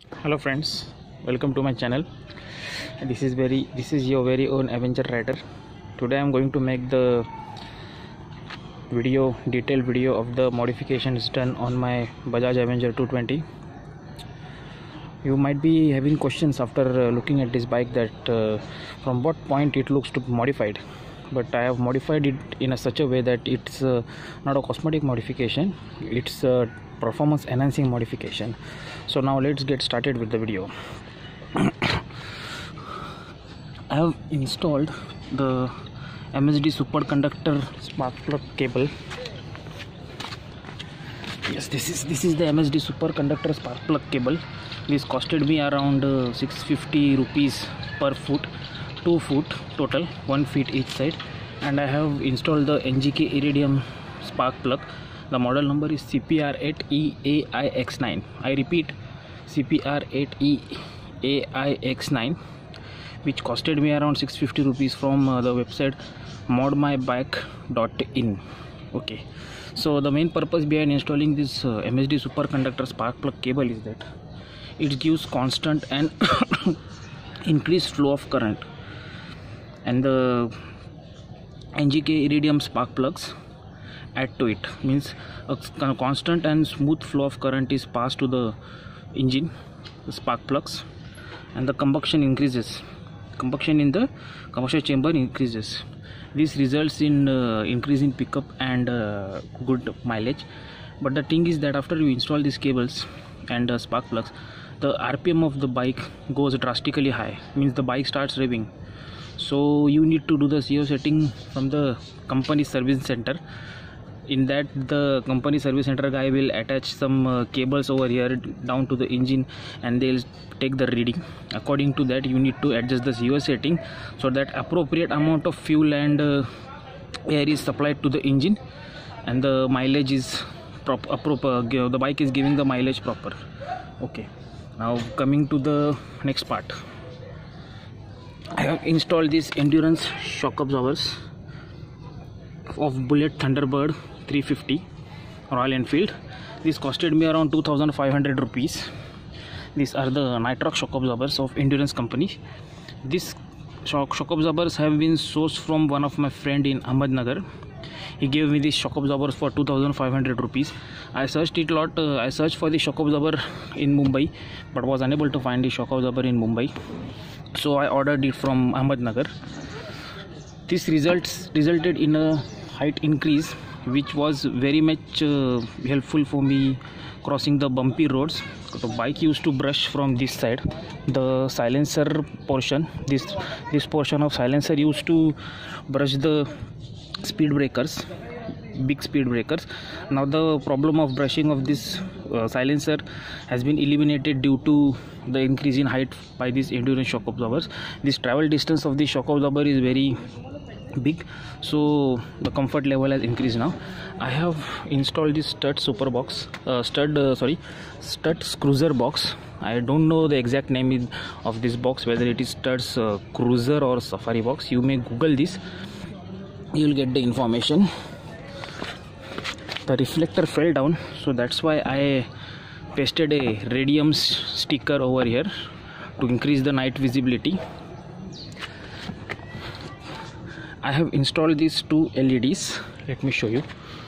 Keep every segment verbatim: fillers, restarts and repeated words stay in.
Hello friends, welcome to my channel. This is very this is your very own Avenger rider. Today I am going to make the video detailed video of the modifications done on my Bajaj Avenger two twenty. You might be having questions after uh, looking at this bike that uh, from what point it looks to be modified, but I have modified it in a such a way that it's uh, not a cosmetic modification, it's a performance enhancing modification. So now let's get started with the video. I have installed the M S D superconductor spark plug cable. Yes, this is this is the M S D superconductor spark plug cable. This costed me around uh, six hundred fifty rupees per foot, two foot total, one feet each side. And I have installed the N G K iridium spark plug. The model number is C P R eight E A I X nine. I repeat, C P R eight E A I X nine, which costed me around six hundred fifty rupees from uh, the website mod my bike dot in. Okay, so the main purpose behind installing this uh, M S D superconductor spark plug cable is that it gives constant and increased flow of current, and the N G K iridium spark plugs add to it. Means a constant and smooth flow of current is passed to the engine, the spark plugs, and the combustion increases. Combustion in the combustion chamber increases. This results in uh, increase in pickup and uh, good mileage. But the thing is that after you install these cables and uh, spark plugs, the R P M of the bike goes drastically high. Means the bike starts revving. So you need to do the C O setting from the company service center. In that, the company service center guy will attach some uh, cables over here down to the engine, and they'll take the reading. According to that, you need to adjust the C O setting so that appropriate amount of fuel and uh, air is supplied to the engine, and the mileage is proper. proper the bike is giving the mileage proper. Okay, now coming to the next part. I have installed this endurance shock absorbers of Bullet Thunderbird three fifty Royal Enfield. This costed me around two thousand five hundred rupees. These are the nitrox shock absorbers of Endurance company. These shock, shock absorbers have been sourced from one of my friend in Ahmednagar. He gave me these shock absorbers for two thousand five hundred rupees. I searched it a lot. Uh, I searched for the shock absorber in Mumbai, but was unable to find the shock absorber in Mumbai. So I ordered it from Ahmednagar. This results resulted in a height increase, which was very much uh, helpful for me crossing the bumpy roads. The bike used to brush from this side, the silencer portion. This this portion of silencer used to brush the speed breakers, big speed breakers. Now the problem of brushing of this uh, silencer has been eliminated due to the increase in height by these endurance shock absorbers. This travel distance of the shock absorber is very big, so the comfort level has increased. Now I have installed this stud super box uh, stud uh, sorry stud cruiser box. I don't know the exact name of this box, whether it is studs uh, cruiser or safari box. You may google this, you will get the information. The reflector fell down, so that's why I pasted a radium sticker over here to increase the night visibility. I have installed these two L E Ds. Let me show you.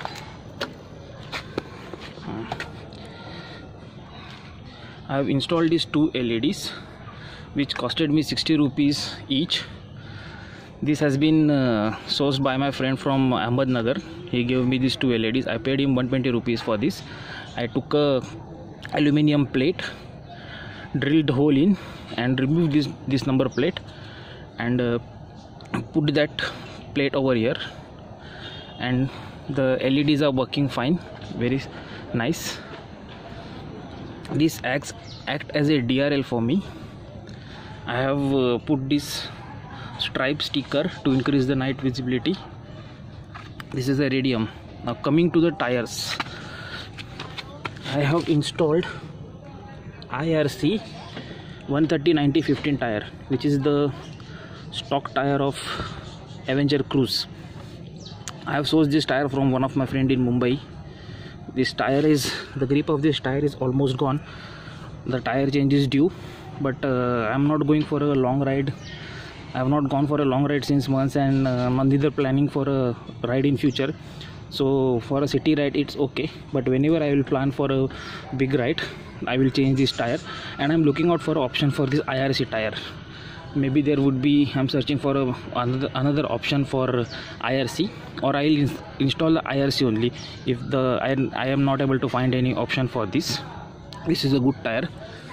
I have installed these two L E Ds, which costed me sixty rupees each. This has been uh, sourced by my friend from Ahmednagar. He gave me these two L E Ds. I paid him one hundred twenty rupees for this. I took a aluminium plate, drilled hole in, and removed this this number plate, and uh, put that plate over here, and the L E Ds are working fine, very nice. This acts act as a D R L for me. I have uh, put this stripe sticker to increase the night visibility. This is a radium. Now coming to the tires, I have installed I R C one thirty ninety fifteen tire, which is the stock tire of Avenger Cruise. I have sourced this tire from one of my friend in Mumbai. This tire is, the grip of this tire is almost gone. the tire change is due, but uh, I'm not going for a long ride. I have not gone for a long ride since months, and uh, I'm neither planning for a ride in future. So for a city ride it's okay, but whenever I will plan for a big ride, I will change this tire, and I'm looking out for an option for this I R C tire. Maybe there would be, I'm searching for a, another another option for I R C, or I'll ins install the I R C only if the I, I am not able to find any option for this. This is a good tire.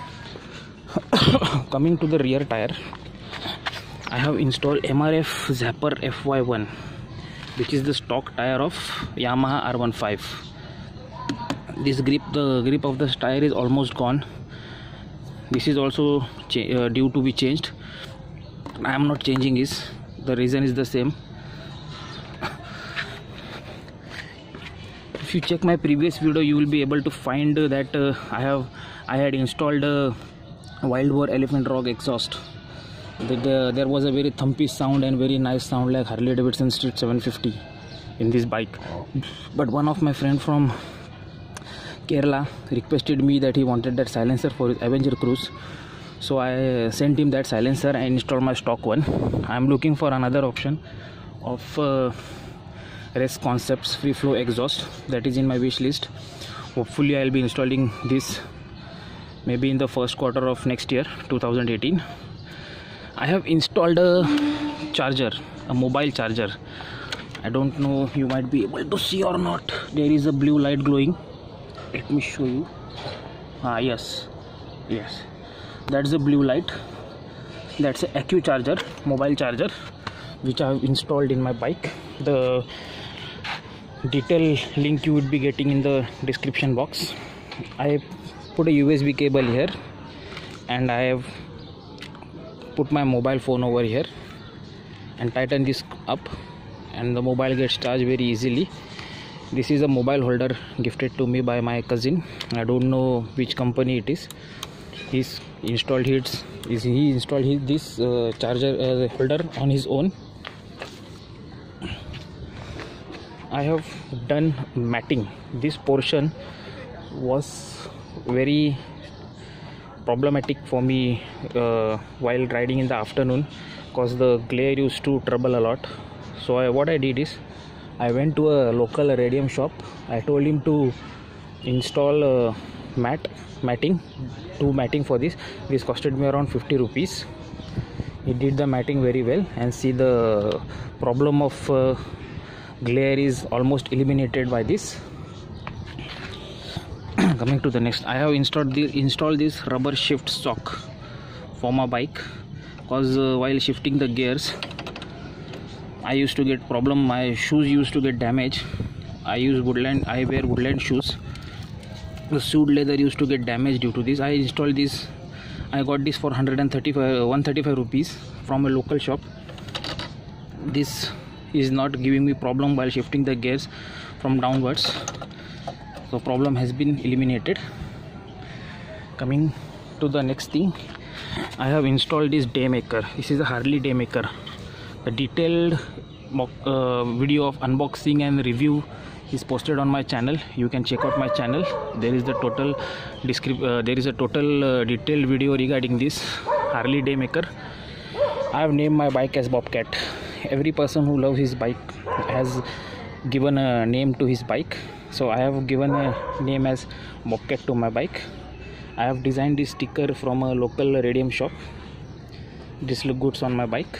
Coming to the rear tire, I have installed M R F Zapper F Y one, which is the stock tire of Yamaha R fifteen. This grip, the grip of this tire is almost gone. This is also uh, due to be changed. I am not changing this. The reason is the same. If you check my previous video, you will be able to find that uh, I have I had installed a Wild Boar Elephant Rock exhaust. The, the, there was a very thumpy sound and very nice sound like Harley Davidson Street seven fifty in this bike. But one of my friend from Kerala requested me that he wanted that silencer for his Avenger Cruise. So I sent him that silencer and installed my stock one. I am looking for another option of uh, Res Concepts free flow exhaust that is in my wish list. Hopefully I will be installing this maybe in the first quarter of next year, two thousand eighteen. I have installed a charger, a mobile charger. I don't know, you might be able to see or not. There is a blue light glowing. Let me show you. Ah, yes, yes. That's a blue light. That's a Accu charger, mobile charger, which I have installed in my bike. The detail link you would be getting in the description box. I put a U S B cable here, and I have put my mobile phone over here and tighten this up, and the mobile gets charged very easily. This is a mobile holder gifted to me by my cousin. I don't know which company it is. He's installed his, is he installed his, this uh, charger uh, holder on his own. I have done matting. This portion was very problematic for me uh, while riding in the afternoon, because the glare used to trouble a lot. So I, what I did is I went to a local radium shop. I told him to install a mat matting two matting for this. This costed me around fifty rupees. He did the matting very well, and see the problem of uh, glare is almost eliminated by this. Coming to the next, I have installed the installed this rubber shift shock for my bike, because uh, while shifting the gears I used to get problem. My shoes used to get damaged. I use woodland I wear woodland shoes. The suede leather used to get damaged due to this. I installed this. I got this for one hundred thirty-five one hundred thirty-five rupees from a local shop. This is not giving me problem while shifting the gears from downwards. So problem has been eliminated. Coming to the next thing, I have installed this Daymaker. This is a Harley Daymaker. The detailed uh, video of unboxing and review is posted on my channel. You can check out my channel. There is the total description. Uh, there is a total uh, detailed video regarding this Harley Daymaker. I have named my bike as Bobcat. Every person who loves his bike has given a name to his bike. So I have given a name as Bobcat to my bike. I have designed this sticker from a local radium shop. This looks good on my bike.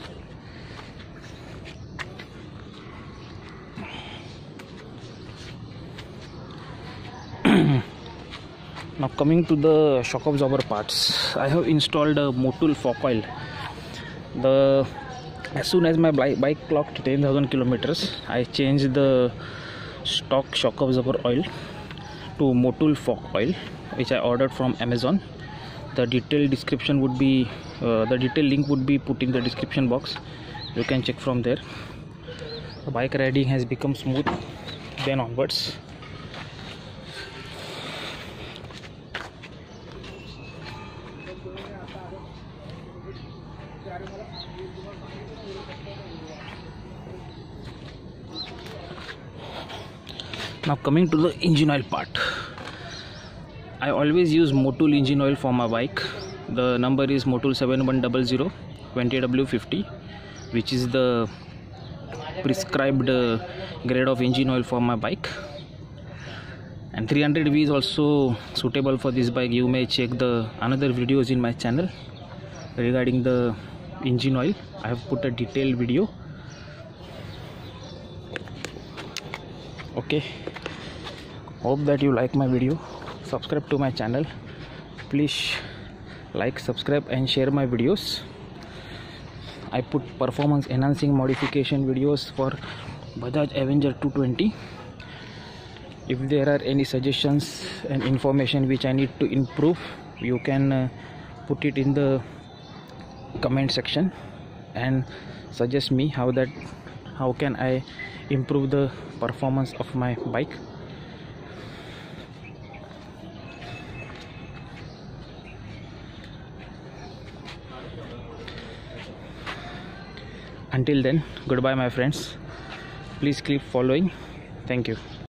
Now coming to the shock absorber parts, I have installed a Motul fork oil. The as soon as my bike clocked ten thousand kilometers, I changed the stock shock absorber oil to Motul fork oil, which I ordered from Amazon. The detailed description would be uh, the detailed link would be put in the description box. You can check from there. The bike riding has become smooth then onwards. Now coming to the engine oil part, I always use Motul engine oil for my bike. The number is Motul seven one zero zero twenty W fifty, which is the prescribed uh, grade of engine oil for my bike. And three hundred V is also suitable for this bike. You may check the another videos in my channel regarding the engine oil. I have put a detailed video. Okay, hope that you like my video. Subscribe to my channel. Please like, subscribe and share my videos. I put performance enhancing modification videos for Bajaj Avenger two twenty. If there are any suggestions and information which I need to improve, you can uh, put it in the comment section and suggest me how that how can I improve the performance of my bike. Until then, goodbye my friends. Please keep following. Thank you.